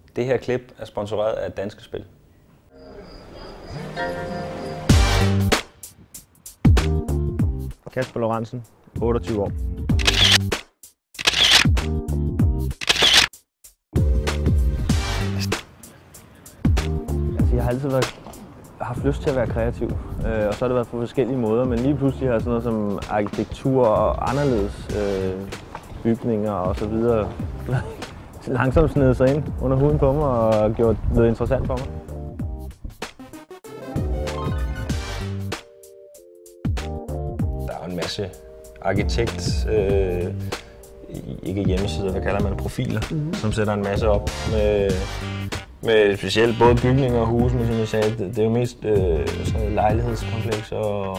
Det her klip er sponsoreret af Danske Spil. Kasper Lorentzen, 28 år. Altså, jeg har altid haft lyst til at være kreativ, og så har det været på forskellige måder, men lige pludselig har sådan noget som arkitektur og anderledes bygninger og så videre langsomt snedet sig ind under huden på mig og gjort noget interessant for mig. Der er en masse ikke hjemmesider, hvad kalder man, profiler, som sætter en masse op med specielt både bygninger og huse, men som jeg sagde, det er jo mest sådan lejlighedskompleks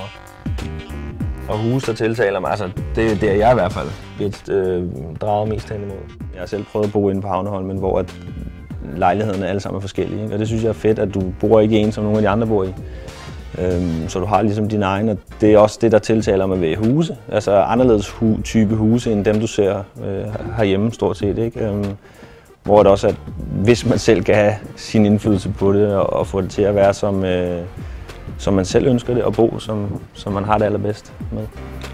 og huse, der tiltaler mig. Altså, det er der, jeg i hvert fald drager mest hen imod. Jeg har selv prøvet at bo inde på Havneholmen, hvor at lejlighederne alle sammen er forskellige, ikke? Og det synes jeg er fedt, at du bor ikke en, som nogle af de andre bor i. Så du har ligesom din egen, og det er også det, der tiltaler mig ved huse. Altså anderledes type huse, end dem du ser herhjemme stort set, ikke? Hvor det også er, hvis man selv kan have sin indflydelse på det, og få det til at være som man selv ønsker det, og bo som man har det allerbedst med.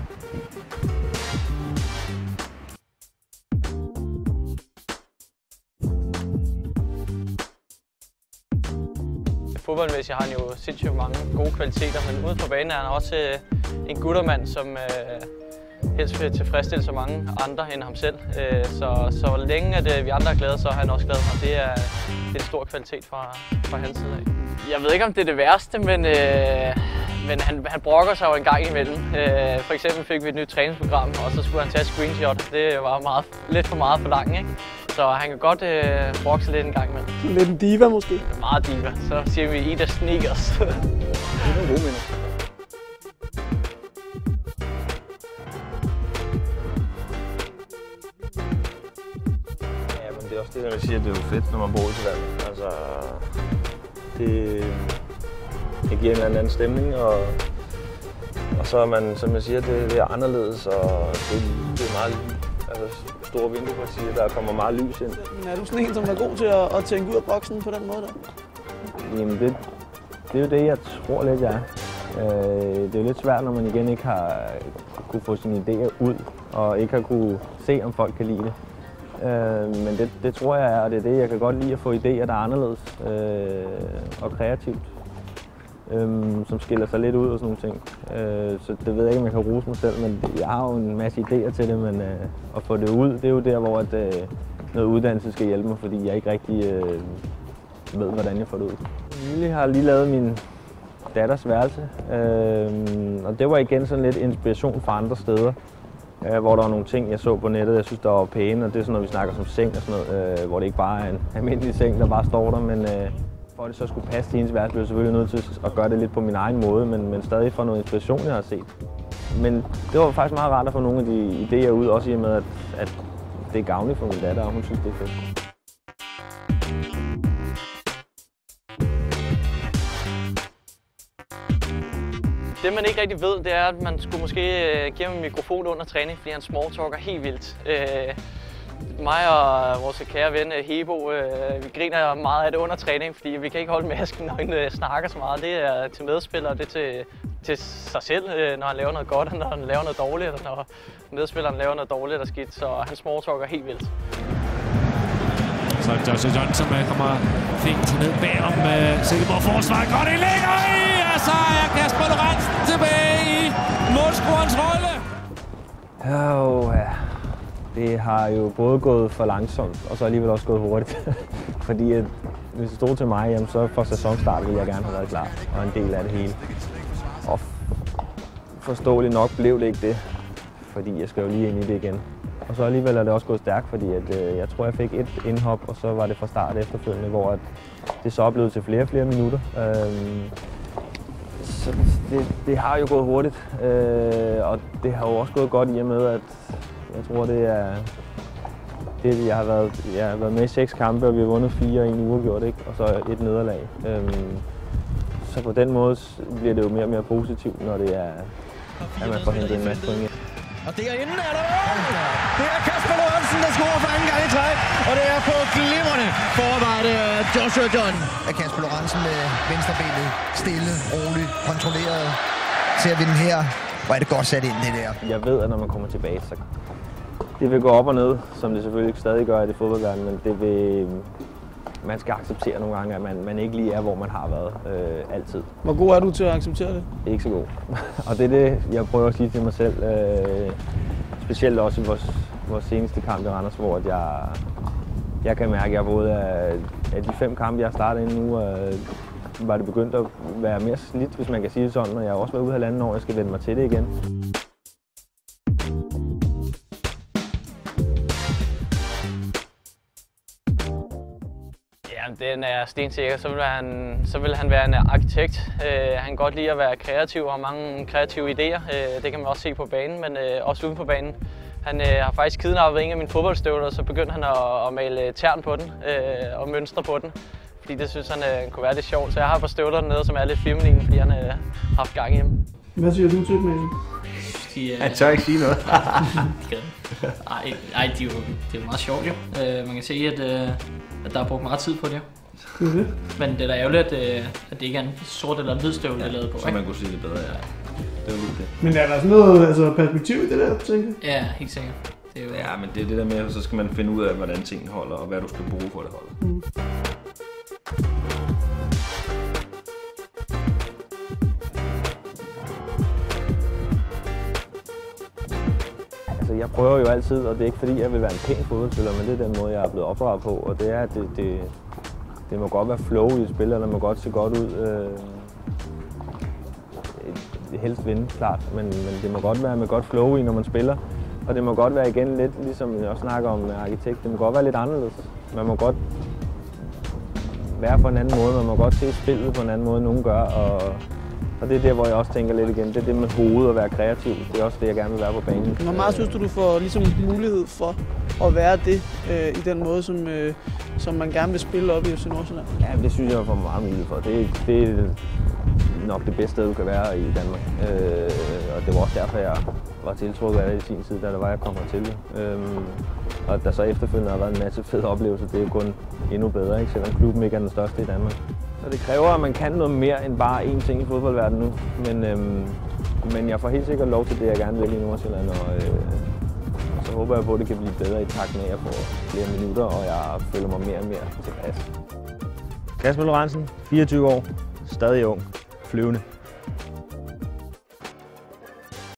Fodboldmæssigt har han jo sindssygt mange gode kvaliteter, men uden for banen er han også en guttermand, som helst vil tilfredsstille så mange andre end ham selv. Så længe at vi andre er glade, så er han også glad, og det er en stor kvalitet fra hans side af. Jeg ved ikke, om det er det værste, men han brokker sig jo en gang imellem. For eksempel fik vi et nyt træningsprogram, og så skulle han tage screenshot. Det var lidt for meget for langt, ikke? Så han kan godt brokke sig lidt en gang imellem. Lidt en diva måske? Meget diva. Så siger vi Ida Sneakers. Det er nogle gode minder. Ja, men det er også det, jeg siger, det er jo fedt, når man bor i Sverige. Altså, det giver en eller anden stemning, og så er man, som jeg siger, det er anderledes, og det er meget store vinduepartier, der kommer meget lys ind. Men er du sådan en, som er god til at tænke ud af boksen på den måde der? Jamen det er jo det, jeg tror lidt, jeg er. Det er jo lidt svært, når man igen ikke har kunne få sine idéer ud, og ikke har kunne se, om folk kan lide det. Men det tror jeg er, og det er det, jeg kan godt lide at få idéer, der er anderledes og kreativt. Som skiller sig lidt ud og sådan nogle ting. Så det ved jeg ikke, om jeg kan rose mig selv, men jeg har jo en masse idéer til det, men at få det ud, det er jo der, hvor noget uddannelse skal hjælpe mig, fordi jeg ikke rigtig ved, hvordan jeg får det ud. Jeg har lige lavet min datters værelse, og det var igen sådan lidt inspiration fra andre steder, hvor der var nogle ting, jeg så på nettet, jeg synes, der var pæne, og det er sådan noget, vi snakker som seng og sådan noget, hvor det ikke bare er en almindelig seng, der bare står der, men for at det så skulle passe til hendes værelse, blev jeg selvfølgelig nødt til at gøre det lidt på min egen måde, men stadig fra noget inspiration, jeg har set. Men det var faktisk meget rart at få nogle af de idéer ud, også i og med, at det er gavnligt for min datter, og hun synes, det er fedt. Det man ikke rigtig ved, det er, at man skulle måske give ham en mikrofon under træning, fordi han smalltalker helt vildt. Mig og vores kære ven Hebo, vi griner meget af det under træning, fordi vi kan ikke holde masken, når han snakker så meget. Det er til medspillere, det er til sig selv, når han laver noget godt, og når han laver noget dårligt, og når medspilleren laver noget dårligt og skidt, så han smalltalker helt vildt. Så Joshua Johnson kommer fint ned bagom Silkeborg forsvar. Godt indlæg, og så er Kasper Lorentzen tilbage i målscorerens rolle. Ja. Det har jo både gået for langsomt, og så alligevel også gået hurtigt. Fordi at, hvis det stod til mig, jamen, så for sæsonstart ville jeg gerne have været klar, og en del af det hele. Og forståeligt nok blev det ikke det, fordi jeg skal jo lige ind i det igen. Og så alligevel er det også gået stærkt, fordi at, jeg tror, jeg fik et indhop, og så var det fra start efterfølgende, hvor at det så blev til flere og flere minutter. Så det har jo gået hurtigt, og det har jo også gået godt i og med, at jeg tror, jeg har været med i 6 kampe, og vi har vundet 4 og 1 uafgjort, ikke? Og så et nederlag. Så på den måde bliver det jo mere og mere positivt, når det er, at man får hentet en masse point. Og derinde er der mål! Det er Kasper Lorentzen, der scorer for anden gang i træk, og det er på glimrende forarbejde Joshua John af Kasper Lorentzen med venstrebenet. Stille, roligt, kontrolleret til at vinde her. Hvor er det godt sat ind, det der. Jeg ved, at når man kommer tilbage, så det vil gå op og ned, som det selvfølgelig stadig gør i det fodboldverden, men det vil, man skal acceptere nogle gange, at man ikke lige er, hvor man har været altid. Hvor god er du til at acceptere det? Ikke så god. Og det er det, jeg prøver at sige til mig selv. Specielt også i vores seneste kamp i Randers, hvor jeg kan mærke, at jeg både af de 5 kampe, jeg har startet ind nu, var det begyndt at være mere slidt, hvis man kan sige det sådan, og jeg har også været ude 1,5 år, jeg skal vende mig til det igen. Den er stensikker. Så vil han være en arkitekt. Han kan godt lide at være kreativ og har mange kreative idéer. Det kan man også se på banen, men også uden på banen. Han har faktisk kidnappet en af mine fodboldstøvler, og så begyndte han at male tern på den og mønstre på den. Fordi det synes han kunne være lidt sjovt. Så jeg har et par støvler dernede, som er lidt feminine, fordi han har haft gang i dem. Hvad siger du til det, Mason? Han tør ikke sige noget. Ej, det er jo meget sjovt jo. Man kan se, at der er brugt meget tid på det. Men det er da ærgerligt, at det ikke er en sort eller en hvid støvle, det er lavet på. Så man kunne sige det bedre, ja. Det er jo det. Men er der sådan noget perspektiv i det der, tænker jeg? Ja, helt sikkert. Det er jo... Ja, men det er det der med, at så skal man finde ud af, hvordan tingene holder, og hvad du skal bruge for, at det holder. Altså, jeg prøver jo altid, og det er ikke fordi, jeg vil være en pæn fodboldspiller, men det er den måde, jeg er blevet opdraget på, og det er, at det må godt være flow i et spil, og det må godt se godt ud. Helst vinde, klart, men det må godt være med godt flow i, når man spiller. Og det må godt være igen lidt, ligesom jeg også snakker om arkitekt, det må godt være lidt anderledes. Man må godt være på en anden måde, man må godt se spillet på en anden måde, end nogen gør. Og det er der, hvor jeg også tænker lidt igen, det er det med hovedet at være kreativ. Det er også det, jeg gerne vil være på banen. Hvor meget synes du får ligesom mulighed for at være det i den måde, som man gerne vil spille op i FC Nordsjælland? Ja, det synes jeg får meget mulighed for. Det er nok det bedste sted, du kan være i Danmark. Og det var også derfor, jeg var tiltrukket af det i sin tid, da jeg kom hertil. Og der så efterfølgende har været en masse fede oplevelser, det er jo kun endnu bedre, ikke? Selvom klubben ikke er den største i Danmark. Så det kræver, at man kan noget mere end bare én ting i fodboldverdenen nu. Men jeg får helt sikkert lov til det, jeg gerne vil i Nordsjælland. Og så håber jeg på, at det kan blive bedre i takt med, at jeg får flere minutter, og jeg føler mig mere og mere tilpas. Kasper Lorentzen, 24 år, stadig ung, flyvende.